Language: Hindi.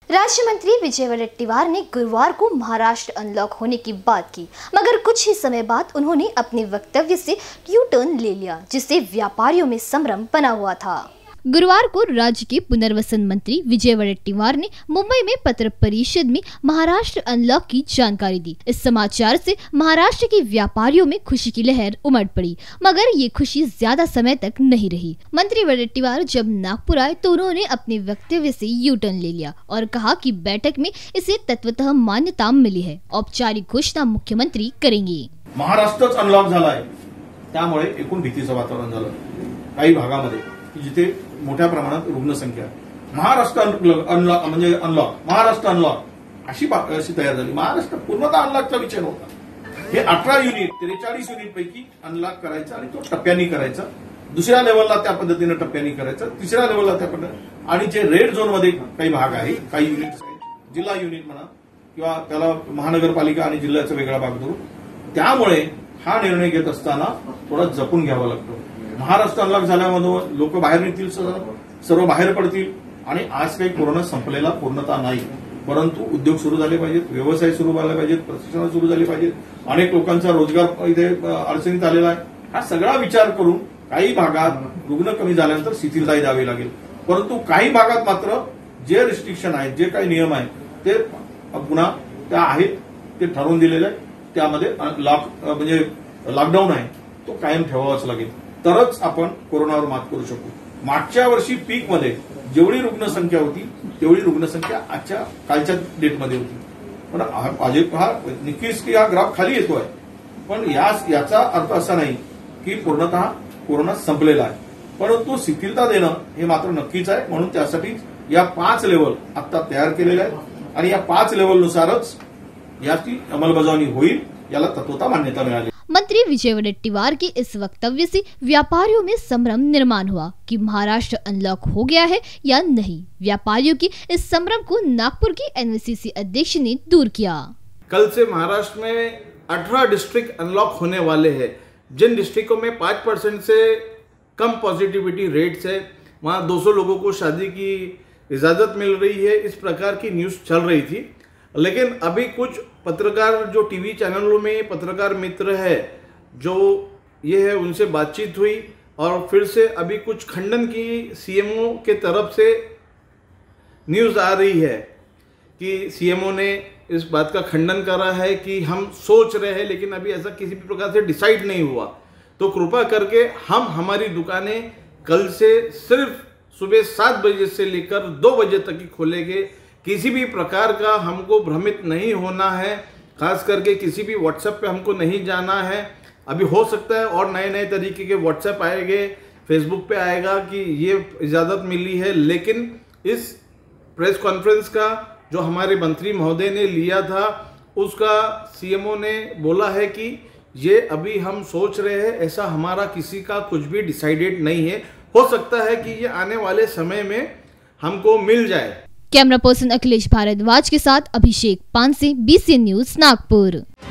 राज्य मंत्री विजय वडेट्टीवार ने गुरुवार को महाराष्ट्र अनलॉक होने की बात की, मगर कुछ ही समय बाद उन्होंने अपने वक्तव्य से यू टर्न ले लिया, जिससे व्यापारियों में संभ्रम बना हुआ था। गुरुवार को राज्य के पुनर्वसन मंत्री विजय वडेट्टीवार ने मुंबई में पत्र परिषद में महाराष्ट्र अनलॉक की जानकारी दी। इस समाचार से महाराष्ट्र के व्यापारियों में खुशी की लहर उमड़ पड़ी, मगर ये खुशी ज्यादा समय तक नहीं रही। मंत्री वडेट्टीवार जब नागपुर आए तो उन्होंने अपने वक्तव्य से यू टर्न ले लिया और कहा कि बैठक में इसे तत्वतः मान्यता मिली है। औपचारिक घोषणा मुख्यमंत्री करेंगे। महाराष्ट्रच अनलॉक झालाय, त्यामुळे एकूण भीतीचं वातावरण झालं काही भागामध्ये जिथे मोठ्या प्रमाणात रुग्णसंख्या। महाराष्ट्र अनलॉक म्हणजे अनलॉक, महाराष्ट्र अनलॉक अशी तयार झाली। महाराष्ट्र पूर्णतः अनलॉकचा विषय नव्हता। हे 18 युनिट 43 युनिट पैकी अनलॉक करायचं आणि तो टप्प्यांनी करायचा। दुसऱ्या लेवलला त्या पद्धतीने टप्प्यांनी करायचं, तिसऱ्या लेवलला त्या पद्धतीने। आणि जे रेड झोन मध्ये काही भाग आहे, काही युनिट्स आहेत, जिल्हा युनिट म्हणा किंवा त्याला महानगरपालिका आणि जिल्ह्याचा वेगळा भाग धरू, त्यामुळे हा निर्णय घेत असताना थोडा जपून घ्यावा लागतो। महाराष्ट्र अनलॉक झाल्यामुळे लोक बाहेर निघतील, सर्व बाहेर पडतील आणि आज काही कोरोना संपलेला पूर्णतः नाही, परंतु उद्योग सुरू झाले पाहिजेत, व्यवसाय सुरू झाले पाहिजेत, प्रशिक्षण सुरू झाले पाहिजेत। अनेक लोकांचा रोजगार इथे अडचणीत आलेला आहे। हा सगळा विचार करून काही भागात रुग्ण कमी झाल्यानंतर शिथिलता द्यावी लागेल, परंतु काही भागात मात्र जे रिस्ट्रिक्शन आहेत, जे काही नियम आहेत ते पुन्हा त्या आहेत, ते ठरवून दिलेले आहे। त्यामध्ये म्हणजे लॉकडाऊन आहे तो कायम ठेवावाच लागेल, तरच आपण कोरोनावर मात करू शकू। मागच्या वर्षी पीक मध्ये जेवढी रुग्णसंख्या होती तेवढी रुग्णसंख्या आजच्या कालच्या डेटमध्ये होती, पण हा नक्कीच की हा ग्राफ खाली येतोय, पण याचा अर्थ असा नाही की पूर्णतः कोरोना संपलेला आहे, परंतु शिथिलता देणं हे मात्र नक्कीच आहे। म्हणून त्यासाठी या 5 लेवल आता तयार केलेल्या आहेत आणि या 5 लेवलनुसारच याची अंमलबजावणी होईल, याला तत्वतः मान्यता मिळाली। मंत्री विजय वडेट्टीवार के इस वक्तव्य से व्यापारियों में संभ्रम निर्माण हुआ कि महाराष्ट्र अनलॉक हो गया है या नहीं। व्यापारियों की इस संभ्रम को नागपुर की एनवीसीसी अध्यक्ष ने दूर किया। कल से महाराष्ट्र में 18 डिस्ट्रिक्ट अनलॉक होने वाले हैं। जिन डिस्ट्रिक्टों में 5% से कम पॉजिटिविटी रेट्स है, वहाँ 200 लोगों को शादी की इजाज़त मिल रही है, इस प्रकार की न्यूज़ चल रही थी। लेकिन अभी कुछ पत्रकार जो टीवी चैनलों में पत्रकार मित्र है जो ये है, उनसे बातचीत हुई और फिर से अभी कुछ खंडन की सीएमओ के तरफ से न्यूज़ आ रही है कि सीएमओ ने इस बात का खंडन करा है कि हम सोच रहे हैं, लेकिन अभी ऐसा किसी भी प्रकार से डिसाइड नहीं हुआ। तो कृपा करके हम हमारी दुकानें कल से सिर्फ सुबह 7 बजे से लेकर 2 बजे तक ही खोलेंगे। किसी भी प्रकार का हमको भ्रमित नहीं होना है, खास करके किसी भी व्हाट्सएप पे हमको नहीं जाना है। अभी हो सकता है और नए नए तरीके के व्हाट्सएप आएंगे, फेसबुक पे आएगा कि ये इजाज़त मिली है, लेकिन इस प्रेस कॉन्फ्रेंस का जो हमारे मंत्री महोदय ने लिया था उसका सीएमओ ने बोला है कि ये अभी हम सोच रहे हैं, ऐसा हमारा किसी का कुछ भी डिसाइडेड नहीं है। हो सकता है कि ये आने वाले समय में हमको मिल जाए। कैमरा पर्सन अखिलेश भारद्वाज के साथ अभिषेक पानसे, BCN न्यूज नागपुर।